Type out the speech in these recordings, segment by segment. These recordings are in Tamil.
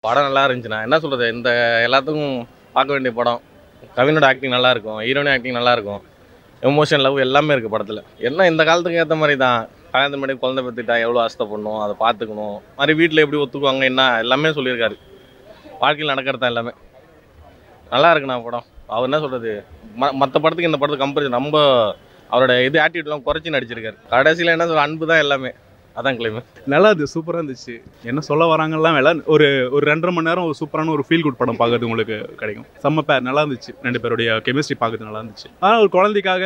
படம் நல்லா இருந்துச்சுண்ணா. என்ன சொல்கிறது, இந்த எல்லாத்துக்கும் பார்க்க வேண்டிய படம். கவினோட ஆக்டிங் நல்லாயிருக்கும், ஹீரோனி ஆக்டிங் நல்லாயிருக்கும், எமோஷன் லவ் எல்லாமே இருக்குது படத்தில். என்ன இந்த காலத்துக்கு ஏற்ற மாதிரி தான். கல்யாணத்து முன்னாடி குழந்தை பெற்றுட்டா எவ்வளோ ஆசைப்படணும், அதை பார்த்துக்கணும், மாதிரி வீட்டில் எப்படி ஒத்துக்குவாங்க என்ன எல்லாமே சொல்லியிருக்காரு. வாழ்க்கையில் நடக்கிறது தான் எல்லாமே. நல்லா இருக்குண்ணா படம். அவர் என்ன சொல்கிறது, மற்ற படத்துக்கு இந்த படத்துக்கு கம்பேரிசன் ரொம்ப அவரோட இது ஆட்டிடியூட்லாம் குறைச்சி நடிச்சிருக்காரு. கடைசியில் என்ன சொல்ற, அன்பு தான் எல்லாமே. அதான் கிளைமே நல்லா இருந்துச்சு, சூப்பராக இருந்துச்சு. என்ன சொல்ல வராங்கலாம் வேலை ஒரு 2.5 மணி நேரம் ஒரு சூப்பரான ஒரு ஃபீல் குட் படம் பார்க்கறது உங்களுக்கு கிடைக்கும். செம்ம பேர் நல்லா இருந்துச்சு, 2 பேருடைய கெமிஸ்ட்ரி பார்க்கறது நல்லா இருந்துச்சு. ஆனால் ஒரு குழந்தைக்காக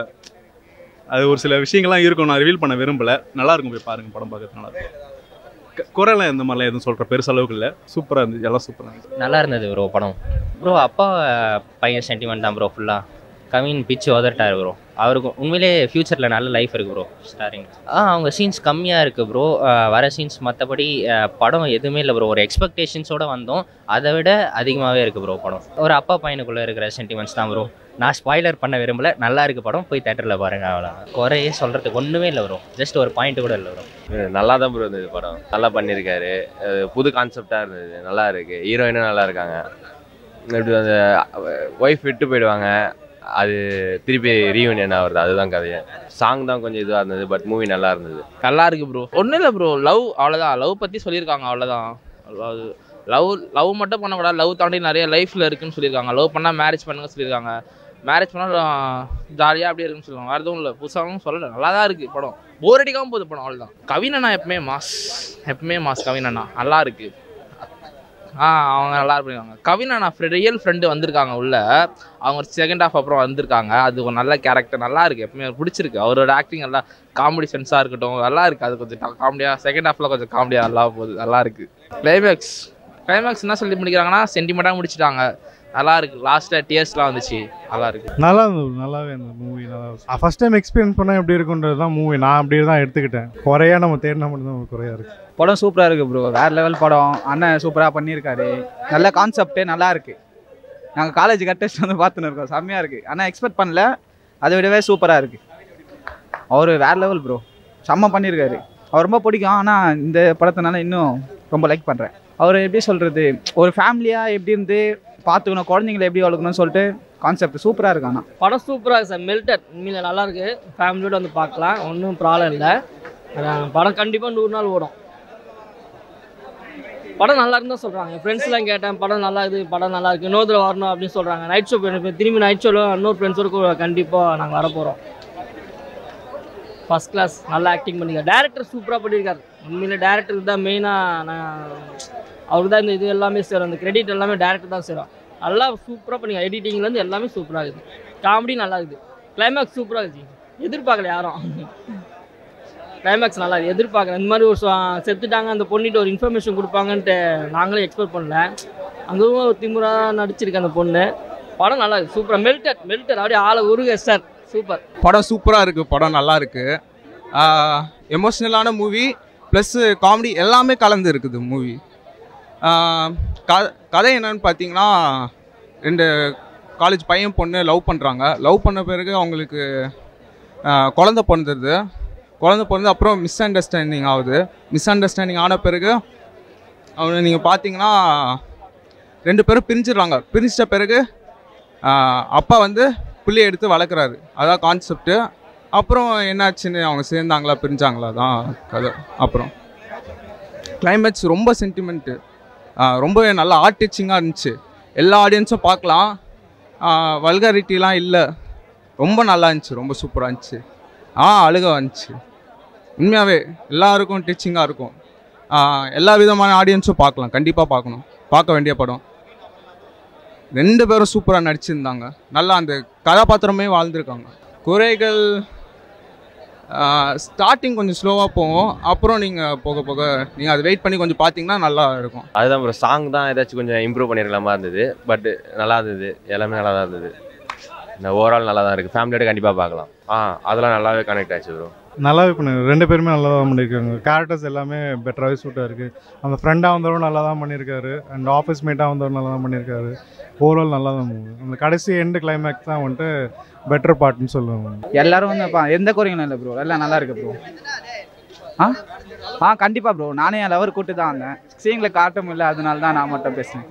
அது ஒரு சில விஷயங்கள்லாம் இருக்கும், நான் ரிவீல் பண்ண விரும்பலை. நல்லா இருக்கும், போய் பாருங்கள், படம் பார்க்கறது நல்லா இருக்கும். குறையெல்லாம் இந்த மாதிரிலாம் எதுவும் சொல்கிற பெருசளவுக்கு இல்லை, சூப்பராக இருந்துச்சு, எல்லாம் சூப்பராக இருந்துச்சு. நல்லா இருந்தது ப்ரோ படம். ப்ரோ அப்பா பையன் சென்டிமெண்ட் தான் ப்ரோ ஃபுல்லாக. கவின் பிச்சு உதட்டார் ப்ரோ. அவருக்கு உண்மையிலே ஃப்யூச்சரில் நல்ல லைஃப் இருக்குது ப்ரோ. ஸ்டாரிங் அவங்க சீன்ஸ் கம்மியாக இருக்குது ப்ரோ. வர சீன்ஸ் மற்றபடி படம் எதுவுமே இல்லை ப்ரோ. ஒரு எக்ஸ்பெக்டேஷன்ஸோடு வந்தோம், அதை விட அதிகமாகவே இருக்குது ப்ரோ படம். ஒரு அப்பா பையனுக்குள்ளே இருக்கிற சென்டிமெண்ட்ஸ் தான் ப்ரோ. நான் ஸ்பாய்லர் பண்ண விரும்பல, நல்லா இருக்குது படம், போய் தேட்டரில் பாருங்கள். அவ்வளோ குறையே சொல்கிறதுக்கு ஒன்றுமே இல்லை ப்ரோ. ஜஸ்ட் ஒரு பாயிண்ட் கூட இல்லை ப்ரோ. நல்லா தான் ப்ரோ இருந்தது படம், நல்லா பண்ணியிருக்காரு. புது கான்செப்டாக இருந்தது, நல்லா இருக்குது. ஹீரோயினும் நல்லா இருக்காங்க. இப்படி அந்த ஒய்ஃப் விட்டு போயிடுவாங்க, அது திருப்பி ரீயூனியன் ஆகுறது, அதுதான் கதையை. சாங் தான் கொஞ்சம் இதுவாக இருந்தது, பட் மூவி நல்லா இருந்தது. நல்லா இருக்குது ப்ரோ. ஒன்றும் இல்லை ப்ரோ, லவ் அவ்வளோதான். லவ் பற்றி சொல்லியிருக்காங்க, அவ்வளோதான். லவ் மட்டும் பண்ணக்கூடாது, லவ் தாண்டி நிறைய லைஃப்பில் இருக்குன்னு சொல்லியிருக்காங்க. லவ் பண்ணால் மேரேஜ் பண்ணுங்க சொல்லியிருக்காங்க. மேரேஜ் பண்ணால் ஜாலியாக அப்படியே இருக்குன்னு சொல்லுவாங்க. வேறு எதுவும் இல்லை, புதுசாகவும் சொல்லலை, நல்லா தான் இருக்குது படம். போர் அடிக்காமல் போகுது படம், அவ்வளோதான். கவின் அண்ணா எப்பவுமே மாஸ். கவின் அண்ணா நல்லா இருக்குது. அவங்க நல்லா இருப்பாங்க. கவின் அண்ணா ரியல் ஃப்ரெண்டு வந்திருக்காங்க உள்ள. அவங்க ஒரு செகண்ட் ஹாஃப் அப்புறம் வந்திருக்காங்க. அது ஒரு நல்ல கேரக்டர், நல்லா இருக்குது. எப்பவுமே பிடிச்சிருக்கு. அவரோட ஆக்டிங் நல்லா காமெடி சென்ஸாக இருக்கட்டும், நல்லா இருக்குது. அது கொஞ்சம் காமெடியாக, செகண்ட் ஹாஃபில் கொஞ்சம் காமெடியாக நல்லா போகுது, நல்லா இருக்குது. கிளைமேக்ஸ் என்ன சொல்லி முடிக்கிறாங்கன்னா சென்டிமெண்ட்டாக முடிச்சுட்டாங்க, நல்லா இருக்குது. லாஸ்ட்டில் டியர்ஸ்லாம் வந்துச்சு, நல்லா இருக்குது. நல்லா இருந்தது, நல்லாவே இருந்தது மூவி. நல்லா ஃபர்ஸ்ட் டைம் எக்ஸ்பீரியன்ஸ் பண்ணால் எப்படி இருக்குன்றது தான் மூவி. நான் அப்படியே தான் எடுத்துக்கிட்டேன். குறையா நம்ம தேடினா மட்டும்தான் குறையா இருக்குது. படம் சூப்பராக இருக்குது ப்ரோ, வேறு லெவல் படம். அண்ணன் சூப்பராக பண்ணியிருக்காரு, நல்ல கான்செப்டே நல்லா இருக்குது. நாங்கள் காலேஜ் கட்டஸ்ட் வந்து பார்த்துன்னு இருக்கோம், செம்மையாக இருக்குது. ஆனால் எக்ஸ்பெக்ட் பண்ணல, அதை விடவே சூப்பராக இருக்குது. அவர் வேறு லெவல் ப்ரோ, செம்ம பண்ணியிருக்காரு. அவர் ரொம்ப பிடிக்கும். ஆனால் இந்த படத்தினால இன்னும் ரொம்ப லைக் பண்ணுறேன். அவர் எப்படி சொல்கிறது, ஒரு ஃபேமிலியாக எப்படி இருந்து பார்த்துக்கணும், குழந்தைங்களை எப்படி வளர்க்கணும்னு சொல்லிட்டு கான்செப்ட் சூப்பராக இருக்கு. ஆனால் படம் சூப்பராக இருக்குது சார். மெல்டட் உண்மையில் நல்லாயிருக்கு. ஃபேமிலியோடு வந்து பார்க்கலாம், ஒன்றும் ப்ராப்ளம் இல்லை. படம் கண்டிப்பாக 100 நாள் ஓடும். படம் நல்லா இருந்தால் சொல்கிறாங்க. என் ஃப்ரெண்ட்ஸ்லாம் கேட்டேன், படம் நல்லா இருக்குது, படம் நல்லா இருக்குது, இன்னொரு தடவை வரணும் அப்படின்னு சொல்கிறாங்க. நைட் ஷோ திரும்பி நைட் ஷோவில் இன்னொரு ஃப்ரெண்ட்ஸோடு கண்டிப்பாக நாங்கள் வரப்போகிறோம். ஃபஸ்ட் கிளாஸ், நல்லா ஆக்டிங் பண்ணியிருக்காரு. டேரக்டர் சூப்பராக பண்ணியிருக்காரு. உண்மையில் டேரக்டருக்கு தான் மெயினாக அவருக்கு தான் இந்த இது எல்லாமே சேரும். அந்த கிரெடிட் எல்லாமே டேரக்டர் தான் சேரும். நல்லா சூப்பராக பண்ணிங்க. எடிட்டிங்லேருந்து எல்லாமே சூப்பராக இருக்குது. காமெடி நல்லா இருக்குது. கிளைமேக்ஸ் சூப்பராக இருக்குது. எதிர்பார்க்கல யாரும். கிளைமேக்ஸ் நல்லா இருக்குது, எதிர்பார்க்குறேன். இந்த மாதிரி ஒரு செத்துட்டாங்க அந்த பொண்ணிட்டு ஒரு இன்ஃபர்மேஷன் கொடுப்பாங்கன்ட்டு நாங்களே எக்ஸ்பெக்ட் பண்ணல. அங்கேயும் ஒரு திமுறாக நடிச்சிருக்கு அந்த பொண்ணு. படம் நல்லா இருக்குது, சூப்பராக. மெல்டட் அப்படியே ஆளை உருக சார், சூப்பர். படம் சூப்பராக இருக்குது, படம் நல்லா இருக்குது. எமோஷ்னலான மூவி ப்ளஸ் காமெடி எல்லாமே கலந்து இருக்குது மூவி. கதை என்னன்னு பார்த்தீங்கன்னா, 2 காலேஜ் பையன் பொண்ணு லவ் பண்ணுறாங்க. லவ் பண்ண பிறகு அவங்களுக்கு குழந்தை பிறந்துடுது. அப்புறம் மிஸ் அண்டர்ஸ்டாண்டிங் ஆகுது. மிஸ் அண்டர்ஸ்டாண்டிங் ஆன பிறகு அவங்க நீங்கள் பார்த்தீங்கன்னா 2 பேரும் பிரிஞ்சிடுறாங்க. பிரிஞ்சிட்ட பிறகு அப்பா வந்து பிள்ளையை எடுத்து வளர்க்குறாரு, அதான் கான்செப்ட்டு. அப்புறம் என்னாச்சுன்னு அவங்க சேர்ந்தாங்களா பிரிஞ்சாங்களா தான் கதை. அப்புறம் கிளைமேக்ஸ் ரொம்ப சென்டிமெண்ட்டு, ரொம்பவே நல்லா ஆர்ட் டச்சிங்காக இருந்துச்சு. எல்லா ஆடியன்ஸும் பார்க்கலாம், வல்காரிட்டிலாம் இல்லை, ரொம்ப நல்லா இருந்துச்சு, ரொம்ப சூப்பராக இருந்துச்சு. அழுக வந்துச்சு. உண்மையாகவே எல்லாருக்கும் டச்சிங்காக இருக்கும். எல்லா விதமான ஆடியன்ஸும் பார்க்கலாம், கண்டிப்பாக பார்க்கணும், பார்க்க வேண்டிய படம். 2 பேரும் சூப்பராக நடிச்சிருந்தாங்க, நல்லா அந்த கதாபாத்திரமே வாழ்ந்துருக்காங்க. குறைகள் ஸ்டார்டிங் கொஞ்சம் ஸ்லோவாக போகும், அப்புறம் நீங்கள் போக நீங்கள் அதை வெயிட் பண்ணி கொஞ்சம் பார்த்தீங்கன்னா நல்லா இருக்கும். அதுதான் ப்ரோ, சாங் தான் ஏதாச்சும் கொஞ்சம் இம்ப்ரூவ் பண்ணியிருக்கலாமா இருந்தது, பட் நல்லா இருந்தது. எல்லாமே நல்லா தான் இருந்தது. இந்த ஓவரால் நல்லா தான் இருக்குது. ஃபேமிலியோட கண்டிப்பாக பார்க்கலாம். அதெல்லாம் நல்லாவே கனெக்ட் ஆச்சு ப்ரோ. நல்லாவே பண்ணுங்க. 2 பேருமே நல்லா தான் பண்ணியிருக்காங்க. கேரக்டர்ஸ் எல்லாமே பெட்டராகவே சூட்டாக இருக்குது. அந்த ஃப்ரெண்டாக வந்தவரும் நல்லா தான் பண்ணியிருக்காரு, அண்ட் ஆஃபீஸ் மேட்டாக வந்தவரும் நல்லா தான் பண்ணியிருக்காரு. ஓவரால் நல்லா தான் மூவி. அந்த கடைசி எண்டு கிளைமேக்ஸ் தான் வந்துட்டு பெட்டர் பார்ட்னு சொல்லுவாங்க. எல்லோரும் வந்து எந்த குறையும் இல்லை ப்ரோ, எல்லாம் நல்லா இருக்குது ப்ரோ. கண்டிப்பாக ப்ரோ. நானே என் லவர் கூட்டு தான் வந்தேன். சீனில் காட்ட முடியல, அதனால தான் நான் மட்டும் பேசுனேன்.